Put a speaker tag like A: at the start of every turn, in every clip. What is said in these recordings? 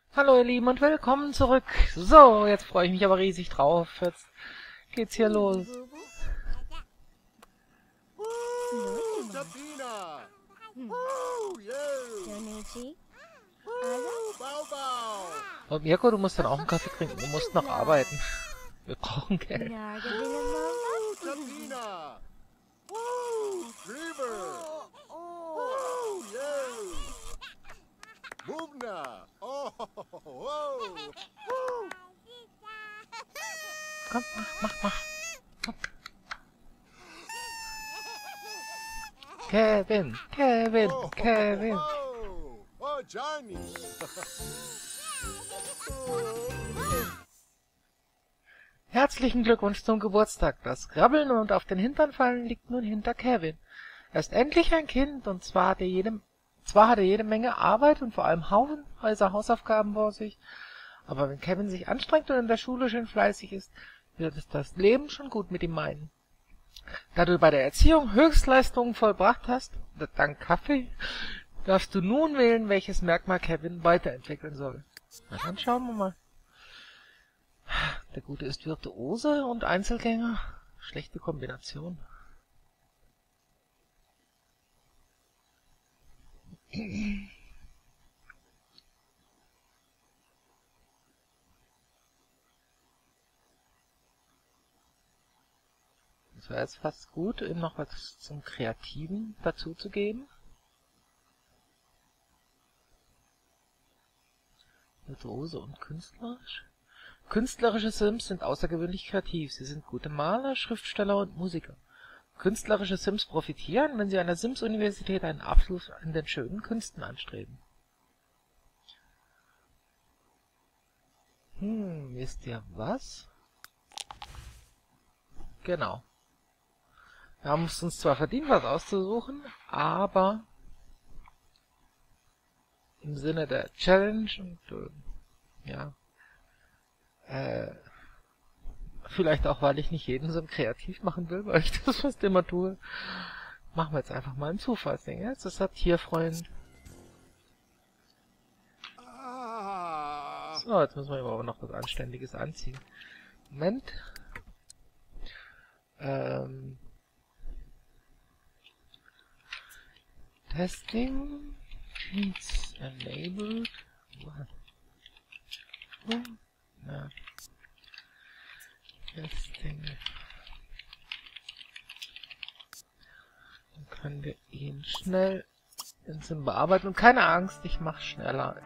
A: Hallo ihr Lieben und willkommen zurück. So, jetzt freue ich mich aber riesig drauf. Jetzt geht's hier los.
B: Tapina! Yo! Bau Bau!
A: Und Mirko, du musst dann auch einen Kaffee trinken. Du musst noch arbeiten. Wir brauchen Geld.
B: Tapina! Trevor! Yo! Bubna! Oh!
A: Komm, mach. Komm. Kevin.
B: Oh, Johnny!
A: Herzlichen Glückwunsch zum Geburtstag. Das Krabbeln und auf den Hintern fallen liegt nun hinter Kevin. Er ist endlich ein Kind und zwar hat er jede Menge Arbeit und vor allem haufenweise Hausaufgaben vor sich. Aber wenn Kevin sich anstrengt und in der Schule schön fleißig ist, wird es das Leben schon gut mit ihm meinen. Da du bei der Erziehung Höchstleistungen vollbracht hast, dank Kaffee, darfst du nun wählen, welches Merkmal Kevin weiterentwickeln soll. Na, dann schauen wir mal. Der Gute ist Virtuose und Einzelgänger. Schlechte Kombination. Das wäre jetzt fast gut, ihm noch was zum Kreativen dazu zu geben. Virtuose und künstlerisch. Künstlerische Sims sind außergewöhnlich kreativ. Sie sind gute Maler, Schriftsteller und Musiker. Künstlerische Sims profitieren, wenn sie an der Sims-Universität einen Abschluss in den schönen Künsten anstreben. Wisst ihr was? Genau. Wir haben es uns zwar verdient, was auszusuchen, aber im Sinne der Challenge und ja, vielleicht auch, weil ich nicht jeden Sim kreativ machen will, weil ich das fast immer tue, machen wir jetzt einfach mal ein Zufallsding. Jetzt ist das Tierfreund. So, jetzt müssen wir aber noch was Anständiges anziehen. Moment. Testing. Needs enabled. Ja. Testing. Dann können wir ihn schnell in Sim bearbeiten. Und keine Angst, ich mach's schneller.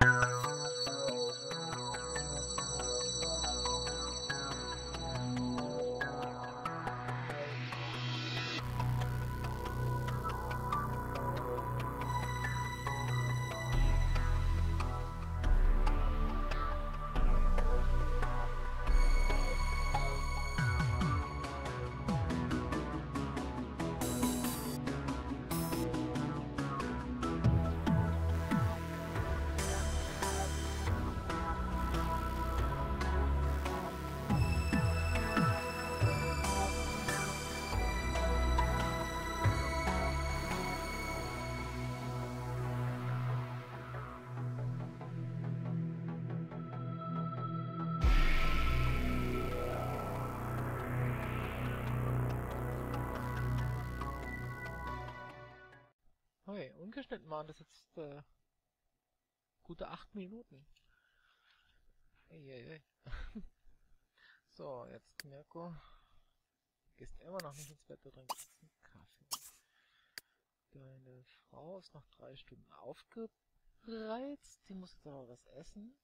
A: Okay, ungeschnitten waren das jetzt gute 8 Minuten. Eieiei. So, jetzt Mirko. Gehst immer noch nicht ins Bett, du trinkst jetzt einen Kaffee. Deine Frau ist noch 3 Stunden aufgereizt. Die muss jetzt aber was essen.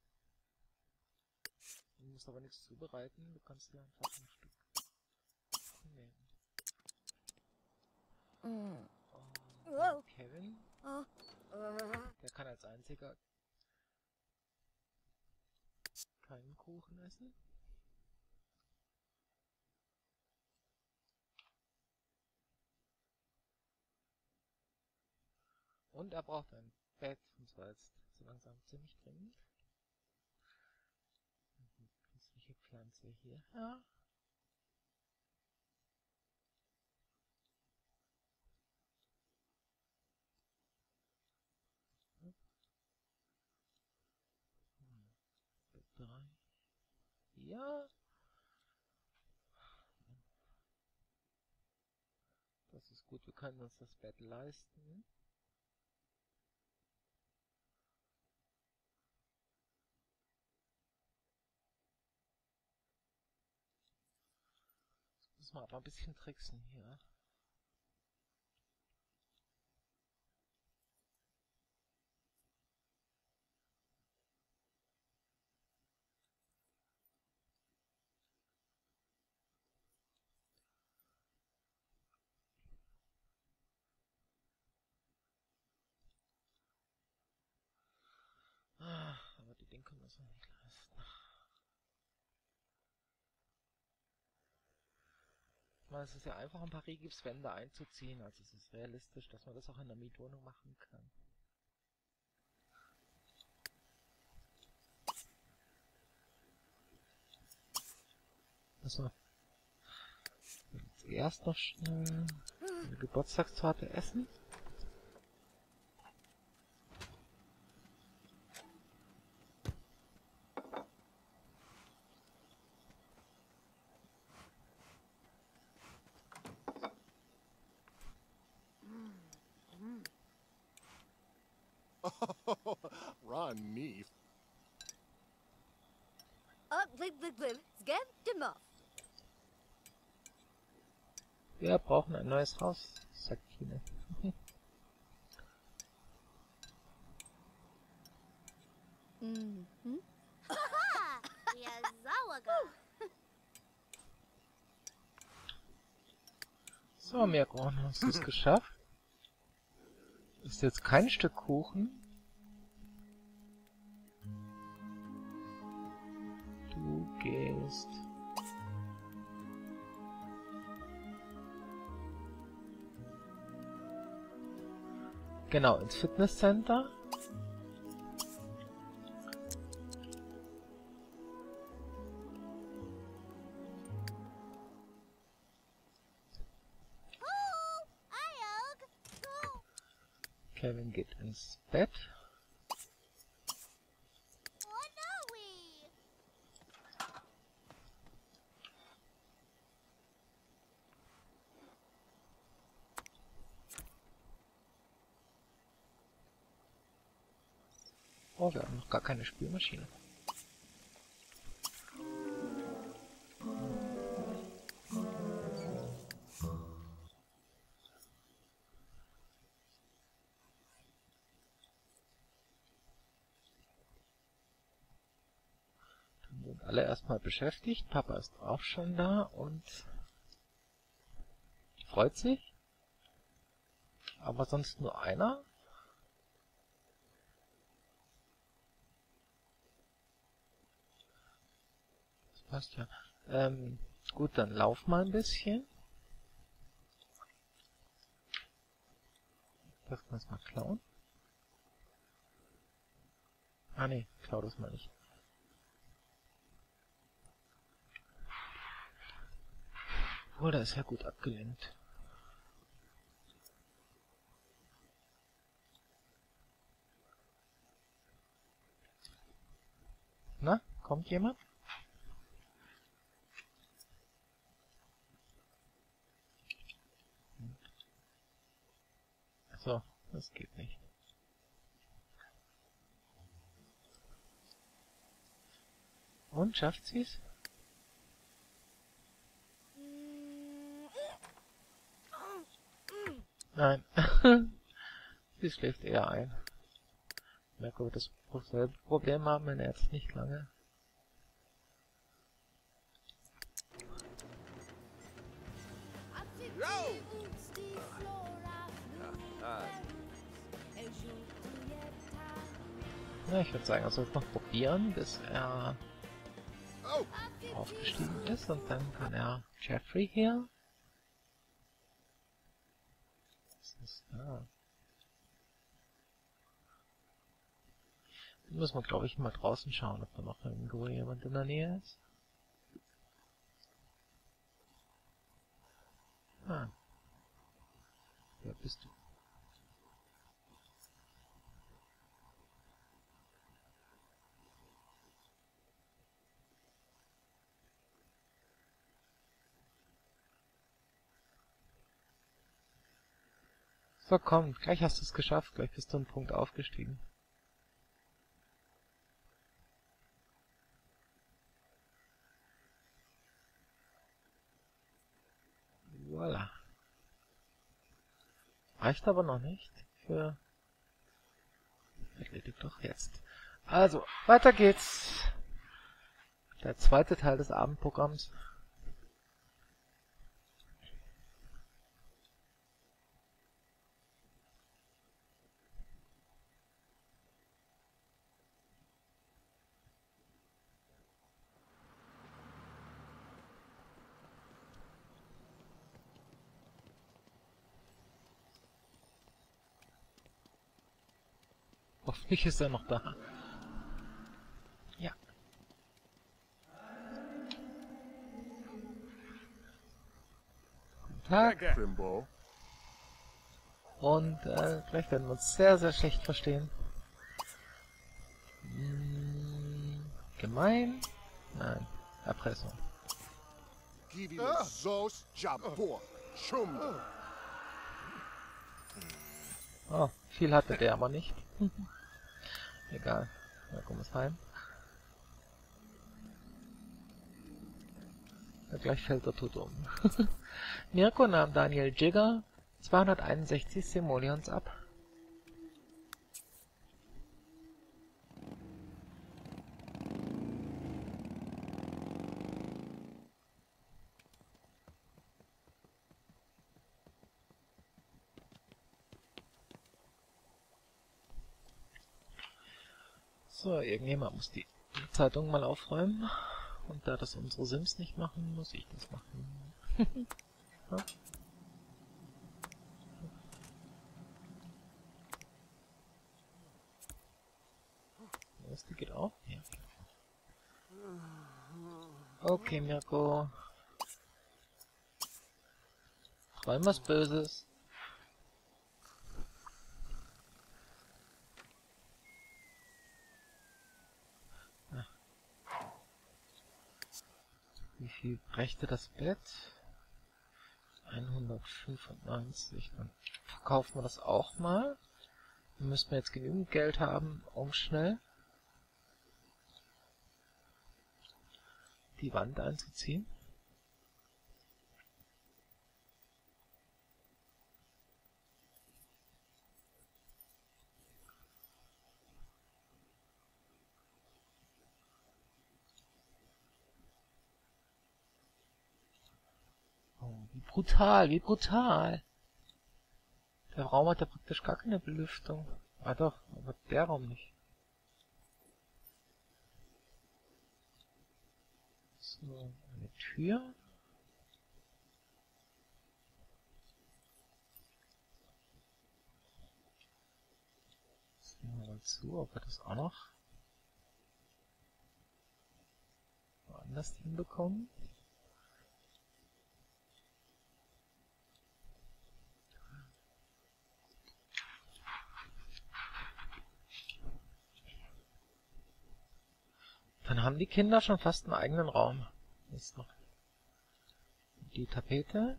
A: Du musst aber nichts zubereiten. Du kannst dir einfach ein Stück nehmen. Und Kevin, der kann als einziger keinen Kuchen essen. Und er braucht ein Bett, und zwar jetzt so langsam ziemlich dringend. Künstliche Pflanze hier. Ja. 3. Ja. Das ist gut, wir können uns das Bett leisten. Jetzt müssen wir aber ein bisschen tricksen hier. Aber die Dinge können wir uns noch nicht leisten. Ich meine, es ist ja einfach, ein paar Rigipswände einzuziehen. Also es ist realistisch, dass man das auch in der Mietwohnung machen kann. Also, jetzt erst noch schnell eine Geburtstagstorte essen.
B: Ron Neef.
C: Blib, blib, blib. Sgeb, Dimov.
A: Wir brauchen ein neues Haus, sagt Tine.
C: Ja, Sauerger.
A: So, Mirko, hast du es geschafft? Ist jetzt kein Stück Kuchen. Du gehst... Genau, ins Fitnesscenter. Kevin geht ins Bett. Oh, wir haben noch gar keine Spülmaschine. Dann sind alle erstmal beschäftigt. Papa ist auch schon da und freut sich. Aber sonst nur einer. Das passt ja. Gut, dann lauf mal ein bisschen. Das kann man mal klauen. Ah ne, klau das mal nicht. Oh, da ist ja gut abgelenkt. Na, kommt jemand? So, das geht nicht. Und, schafft sie's? Nein. Sie schläft eher ein. Merke, wird das selbe Problem haben, wenn er jetzt nicht lange... Ja, ich würde sagen, er soll es noch probieren, bis er aufgestiegen ist und dann kann er Jeffrey hier. Was ist da? Dann müssen wir, glaube ich, mal draußen schauen, ob da noch irgendwo jemand in der Nähe ist. Ah. Wer bist du? So, komm, gleich hast du es geschafft. Gleich bist du einen Punkt aufgestiegen. Voila. Reicht aber noch nicht für erledigt doch jetzt. Also, weiter geht's. Der zweite Teil des Abendprogramms. Hoffentlich ist er noch da. Ja. Guten Tag.
B: Trimbo.
A: Und gleich werden wir uns sehr, sehr schlecht verstehen. Gemein? Nein. Erpressung.
B: Give him Zos Jabor. Shum.
A: Oh, viel hatte der aber nicht. Egal. Na, komm es heim. Ja, gleich fällt er tot um. Mirko nahm Daniel Jigger 261 Simoleons ab. So, irgendjemand muss die Zeitung mal aufräumen. Und da das unsere Sims nicht machen, muss ich das machen. Ja. Die geht auch? Ja. Okay, Mirko. Träum was Böses. Wie viel brächte das Bett? 195. Dann verkaufen wir das auch mal. Dann müssen wir jetzt genügend Geld haben, um schnell die Wand einzuziehen. Oh, wie brutal, wie brutal. Der Raum hat ja praktisch gar keine Belüftung. Ah doch, aber der Raum nicht. So, eine Tür. Sehen wir mal zu, ob wir das auch noch woanders hinbekommen. Dann haben die Kinder schon fast einen eigenen Raum. Jetzt noch die Tapete.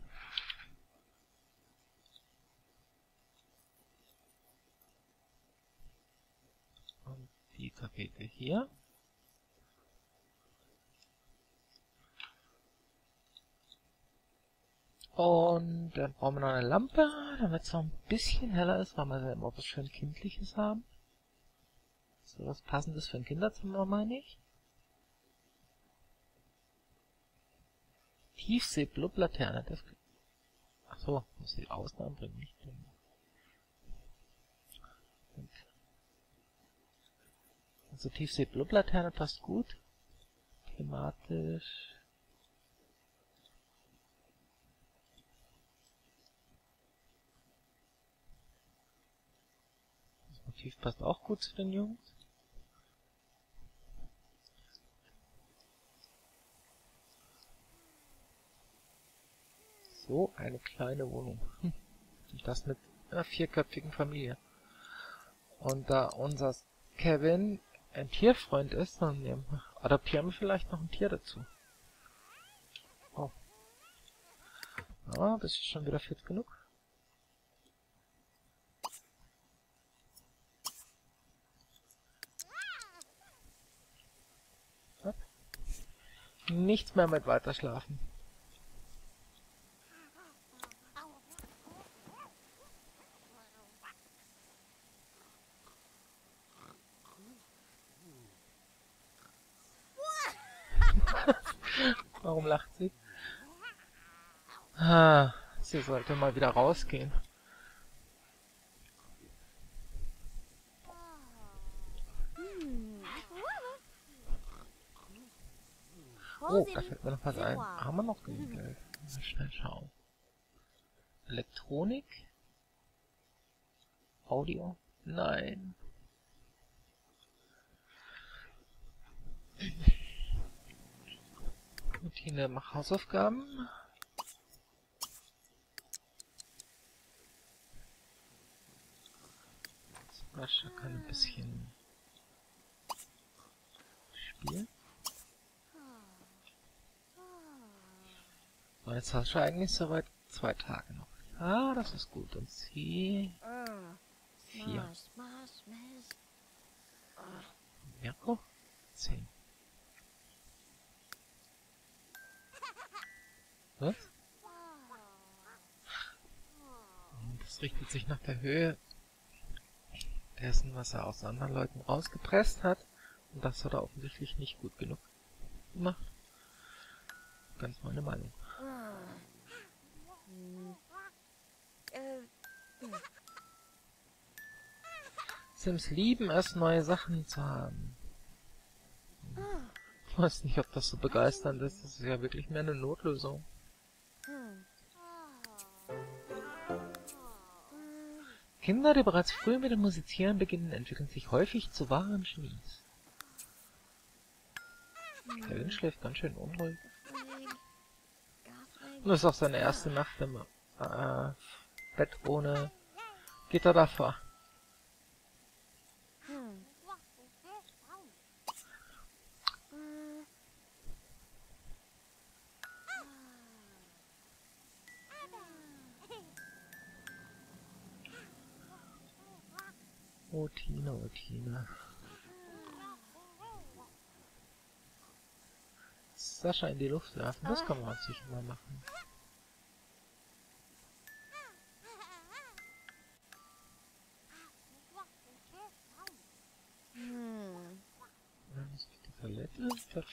A: Und die Tapete hier. Und dann brauchen wir noch eine Lampe, damit es noch ein bisschen heller ist, weil wir immer was schön Kindliches haben. So was Passendes für ein Kinderzimmer, meine ich. Tiefsee-Blub-Laterne. Achso, muss die außen anbringen, nicht drin. Also Tiefsee-Blub-Laterne passt gut. Thematisch. Das Motiv passt auch gut zu den Jungs. So eine kleine Wohnung. Und das mit einer vierköpfigen Familie. Und da unser Kevin ein Tierfreund ist, dann adoptieren wir vielleicht noch ein Tier dazu. Oh. Ah, bist du schon wieder fit genug? Nichts mehr mit weiterschlafen. Warum lacht sie? Ah, sie sollte mal wieder rausgehen. Oh, da fällt mir noch was ein. Haben wir noch genug Geld? Mal schnell schauen. Elektronik? Audio? Nein. Routine, mach Hausaufgaben. Sascha kann ein bisschen spielen. So, jetzt hast du eigentlich soweit 2 Tage noch. Ah, das ist gut. Und sie... 4. Mirko? 10. Was? Das richtet sich nach der Höhe dessen, was er aus anderen Leuten rausgepresst hat. Und das hat er offensichtlich nicht gut genug gemacht. Ganz meine Meinung. Sims lieben es, neue Sachen zu haben. Ich weiß nicht, ob das so begeisternd ist. Das ist ja wirklich mehr eine Notlösung. Kinder, die bereits früh mit dem Musizieren beginnen, entwickeln sich häufig zu wahren Genies. Kevin schläft ganz schön unruhig. Und das ist auch seine erste Nacht im Bett ohne Gitter davor. Routine, Routine. Sascha in die Luft werfen, das kann man sicher mal machen. Dann ist die Toilette.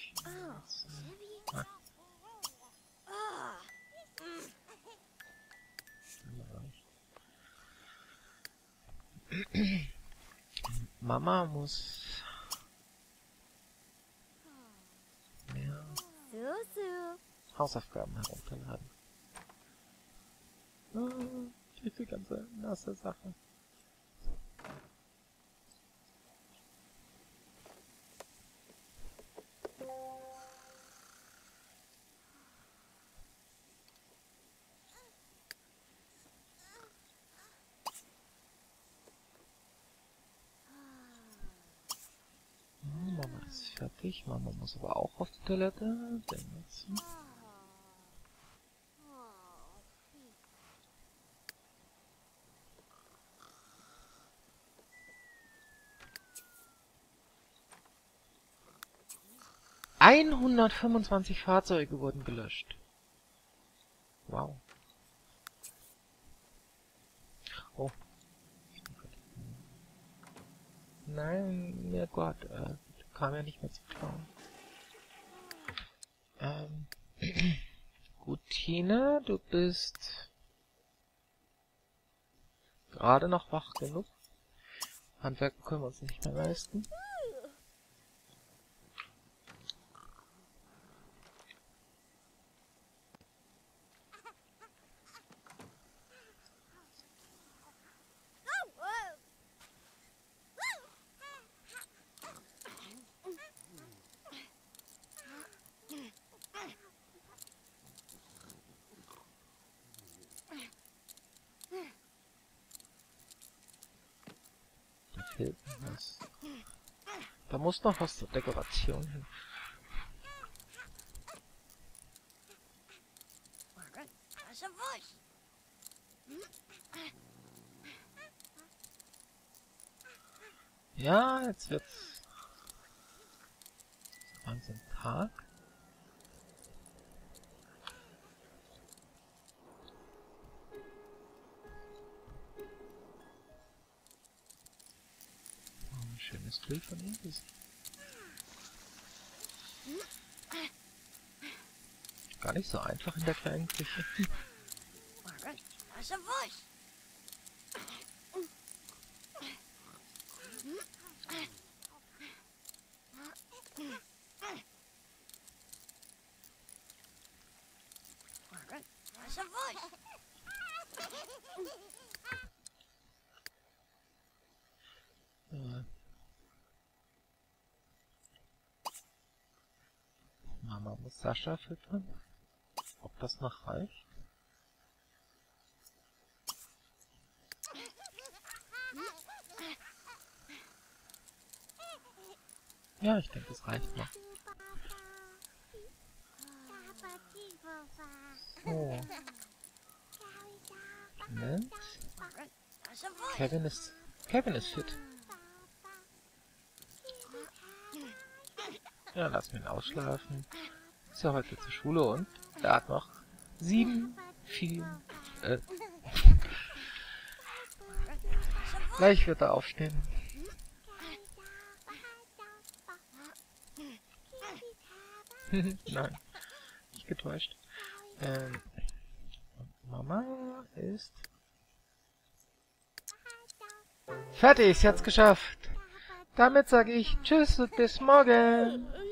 A: Mama muss mehr Hausaufgaben herunterladen. Diese ganze nasse Sache. Mama ist fertig. Mama muss aber auch auf die Toilette. Denn jetzt 125 Fahrzeuge wurden gelöscht. Wow. Oh. Nein, mir Gott, kam ja nicht mehr zu klauen. Gut, Tina, du bist gerade noch wach genug. Handwerken können wir uns nicht mehr leisten. Da fehlt noch was. Da muss noch was zur Dekoration hin. Ja, jetzt wird's langsam Tag. Bild von ihm ist. Gar nicht so einfach in der kleinen Küche.
C: That's a voice. That's a voice.
A: Mama muss Sascha füttern. Ob das noch reicht? Ja, ich denke, das reicht noch. So. Moment. Kevin ist fit. Ja, lass ihn ausschlafen. Ist ja heute zur Schule und er hat noch 7, 4, Gleich wird er aufstehen. Nein, nicht getäuscht. Mama ist fertig, sie hat's geschafft. Damit sage ich Tschüss und bis morgen.